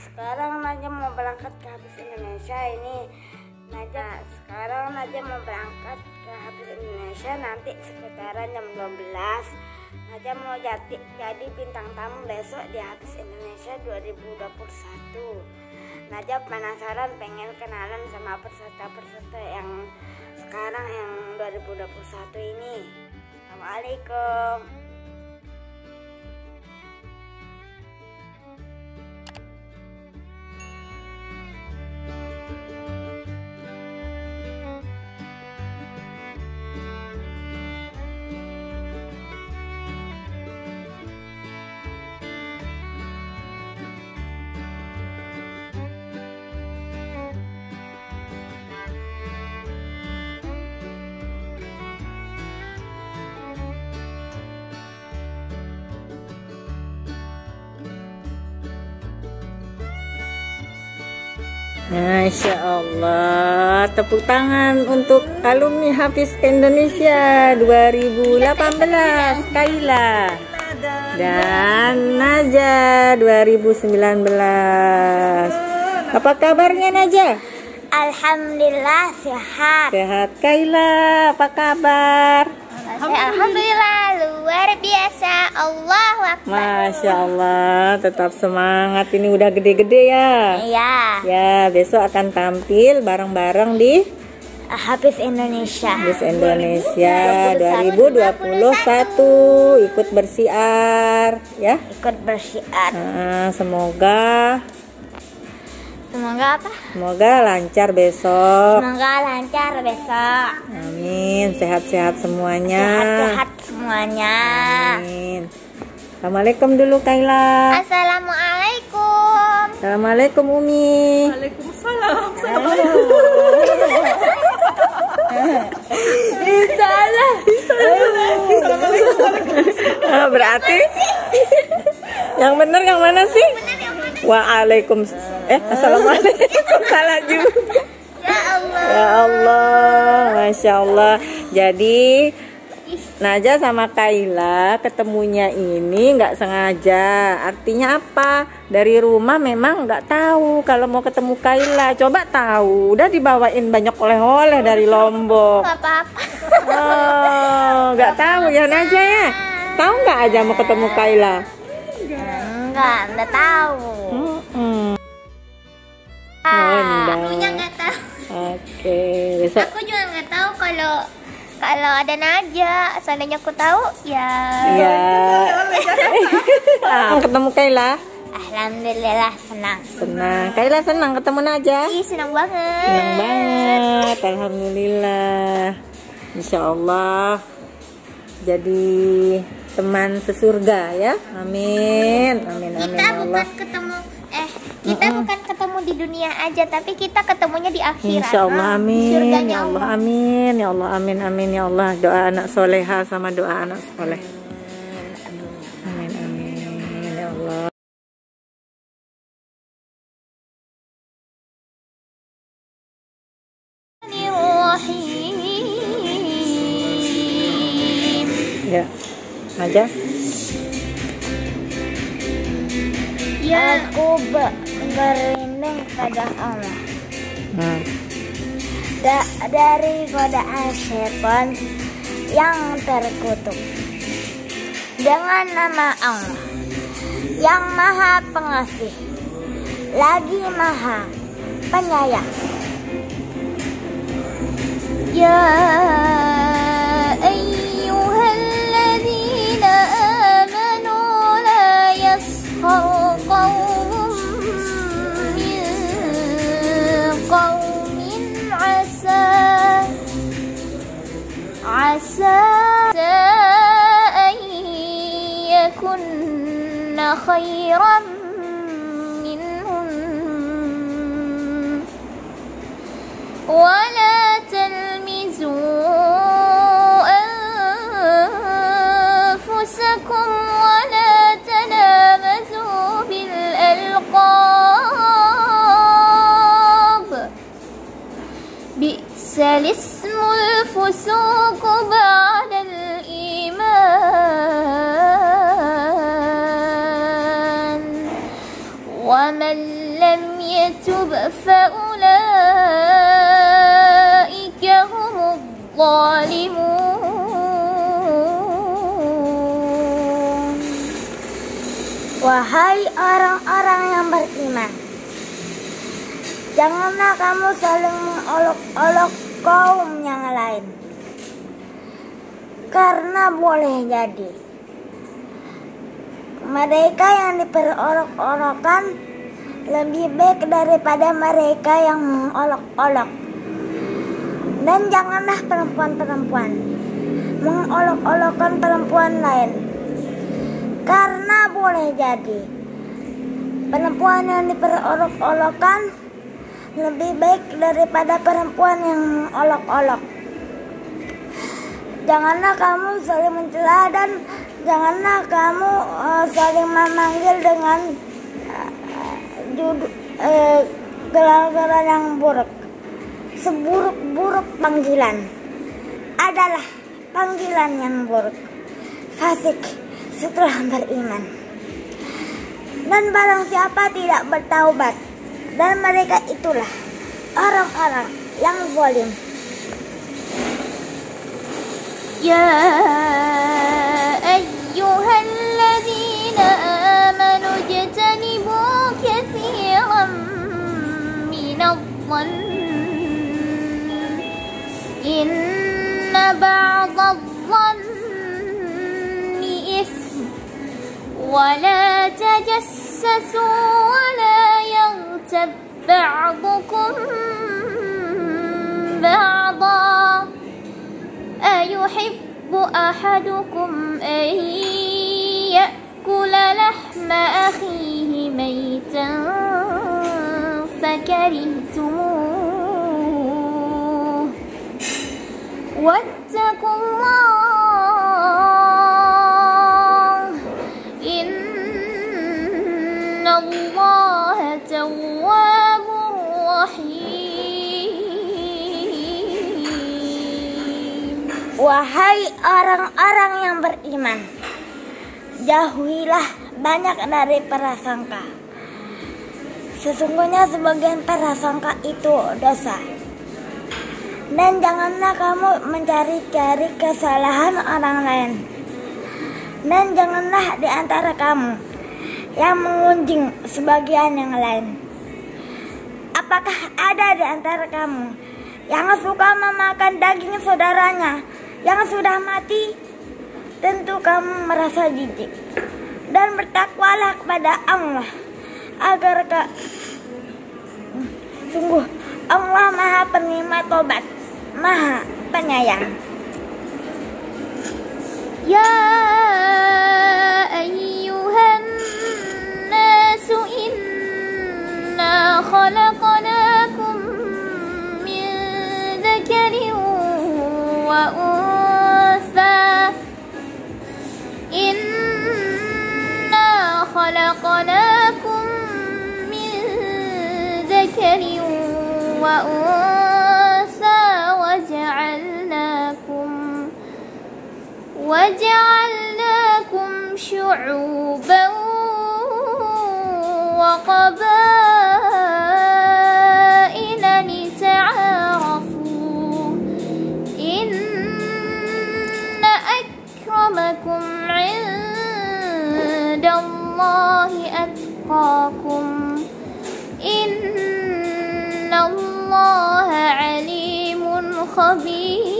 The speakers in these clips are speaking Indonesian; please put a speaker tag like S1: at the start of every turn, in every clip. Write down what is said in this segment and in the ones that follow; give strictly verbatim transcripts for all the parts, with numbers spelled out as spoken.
S1: sekarang Najah mau berangkat ke Hafiz Indonesia ini. Najah sekarang Najah mau berangkat ke Hafiz Indonesia nanti sekitaran jam dua belas. Najah mau jadi, jadi bintang tamu besok di Hafiz Indonesia dua ribu dua puluh satu. Najah penasaran pengen kenalan sama peserta-peserta yang sekarang yang dua ribu dua puluh satu ini. Assalamualaikum.
S2: Masya Allah, tepuk tangan untuk alumni Hafiz Indonesia dua ribu delapan belas Kaila dan Najah dua ribu sembilan belas. Apa kabarnya Najah?
S1: Alhamdulillah sehat.
S2: Sehat. Kaila, apa kabar?
S1: Alhamdulillah luar biasa. Allahu Akbar.
S2: Masya Allah, tetap semangat. Ini udah gede-gede ya.
S1: Iya.
S2: Ya, besok akan tampil bareng-bareng di
S1: Hafiz Indonesia.
S2: Hafiz Indonesia dua ribu dua puluh satu. Ikut bersiar ya.
S1: Ikut bersiar.
S2: Nah, semoga
S1: Semoga apa?
S2: Semoga lancar besok.
S1: Semoga lancar besok.
S2: Amin. Sehat-sehat semuanya.
S1: Sehat-sehat semuanya.
S2: Amin. Assalamualaikum dulu Kaila.
S1: Assalamualaikum.
S2: Assalamualaikum Umi.
S3: Waalaikumsalam.
S1: Salah.
S2: Ah, berarti yang benar yang mana sih? Waalaikumsalam. Eh, assalamualaikum. Salah juga.
S1: Ya Allah.
S2: Ya Allah, masya Allah. Jadi Najah sama Kaila ketemunya ini nggak sengaja. Artinya apa? Dari rumah memang nggak tahu kalau mau ketemu Kaila. Coba tahu, udah dibawain banyak oleh-oleh dari Lombok.
S1: Gak apa-apa.
S2: Oh, nggak tahu ya Najah ya? Tahu nggak aja mau ketemu Kaila?
S1: Enggak, enggak tahu.
S2: Hmm.
S1: Ah, akunya nggak tahu.
S2: Oke, besok.
S1: Aku juga nggak tahu kalau kalau ada Najah. Seandainya aku tahu, ya.
S2: Iya. Ah, ketemu Kaila.
S1: Alhamdulillah senang.
S2: Senang. Kaila senang ketemu Najah.
S1: Ih, senang banget.
S2: Senang banget. Alhamdulillah. Insya Allah jadi teman sesurga ya. Amin. Amin. Amin.
S1: Kita
S2: Ya Allah.
S1: bukan ketemu eh kita bukan ketemu di dunia aja, tapi kita ketemunya di akhirat.
S2: Insya Allah amin.
S1: Surganya
S2: Ya Allah amin. Ya Allah amin. Amin ya Allah. Doa anak soleha sama doa anak soleh. Amin amin ya Allah. Ya, Najah.
S1: Ya, aku be- berlindung pada Allah
S2: Hmm.
S1: da- dari godaan setan yang terkutuk dengan nama Allah yang Maha Pengasih lagi Maha Penyayang. Ya ayyuhalladzina amanu la yaskhar qaumun min qaumin asa asa an yakunna khairan minhum wala تلمزوا أنفسكم ولا تنابزوا بالألقاب بئس الاسم الفسوق بعد الإيمان
S3: ومن لم يتب فأولئك هم الظالمون.
S1: Wahai orang-orang yang beriman, janganlah kamu saling mengolok-olok kaum yang lain, karena boleh jadi mereka yang diperolok-olokkan lebih baik daripada mereka yang mengolok-olok. Dan janganlah perempuan-perempuan mengolok-olokkan perempuan lain, karena boleh jadi perempuan yang diperolok-olokkan lebih baik daripada perempuan yang mengolok-olok. Janganlah kamu saling mencela dan janganlah kamu uh, saling memanggil dengan uh, judul, uh, gelar-gelar yang buruk. Seburuk-buruk panggilan adalah panggilan yang buruk, fasik setelah beriman. Dan barang siapa tidak bertaubat, dan mereka itulah orang-orang yang zalim.
S3: يا أيها الذين آمنوا اجتنبوا كثيرا من الظن إن بعض الظن إثم ولا تجسسوا ولا يغتب بعضكم بعضا أيحب أحدكم أن يأكل لحم أخيه ميتا فكرهتموه واتقوا الله إن الله تواب رحيم.
S1: Wahai orang-orang yang beriman, jauhilah banyak dari prasangka. Sesungguhnya sebagian prasangka itu dosa. Dan janganlah kamu mencari-cari kesalahan orang lain. Dan janganlah di antara kamu yang mengunjing sebagian yang lain. Apakah ada di antara kamu yang suka memakan daging saudaranya yang sudah mati? Tentu kamu merasa jijik. Dan bertakwalah kepada Allah agar ke sungguh Allah Maha Penerima Tobat, Maha Penyayang.
S3: Ya ayyuhan nasu inna khalaqnakum min dzakarin wa untha inna khalaqnakum min dzakarin wa untha wa ja'alnakum wa ja'alnakum syu'uban wa qabaila lita'arafu inna akramakum 'indallahi atqakum innallaha 'alimun khabir.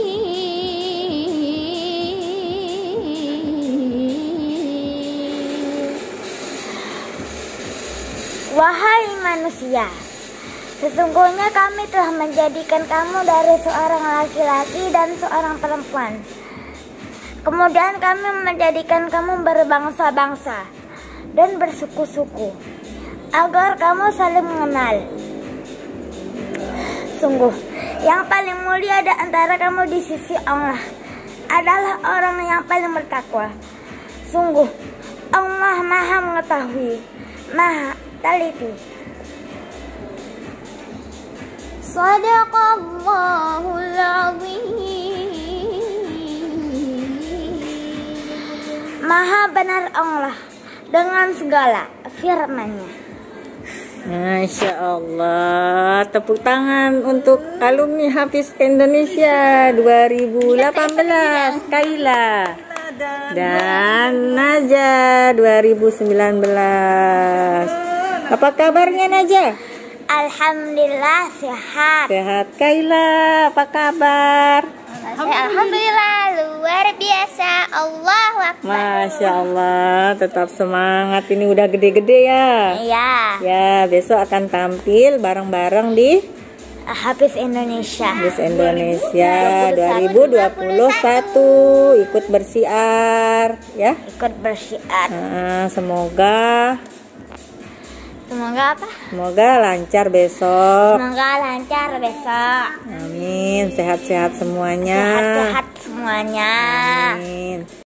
S1: Wahai manusia, sesungguhnya kami telah menjadikan kamu dari seorang laki-laki dan seorang perempuan. Kemudian kami menjadikan kamu berbangsa-bangsa dan bersuku-suku, agar kamu saling mengenal. Sungguh, yang paling mulia di antara kamu di sisi Allah adalah orang yang paling bertakwa. Sungguh, Allah Maha mengetahui, Maha teliti.
S3: Shadaqallahul azim.
S1: Maha benar Allah dengan segala firman-Nya.
S2: Masya Allah. Tepuk tangan untuk alumni Hafiz Indonesia dua ribu delapan belas, Kaila dan Naja dua ribu sembilan belas. Apa kabarnya Naja?
S1: Alhamdulillah sehat.
S2: Sehat. Kaila, apa kabar?
S3: Alhamdulillah luar biasa. Allahu Akbar.
S2: Masya Allah, tetap semangat. Ini udah gede-gede ya.
S1: Iya.
S2: Ya, besok akan tampil bareng-bareng di
S1: Hafiz Indonesia.
S2: Hafiz Indonesia dua ribu dua puluh satu. Ikut bersiar ya.
S1: Ikut bersiar.
S2: Nah, semoga
S1: Semoga apa?
S2: semoga lancar besok.
S1: Semoga lancar besok.
S2: Amin. Sehat-sehat semuanya.
S1: Sehat-sehat semuanya.
S2: Amin.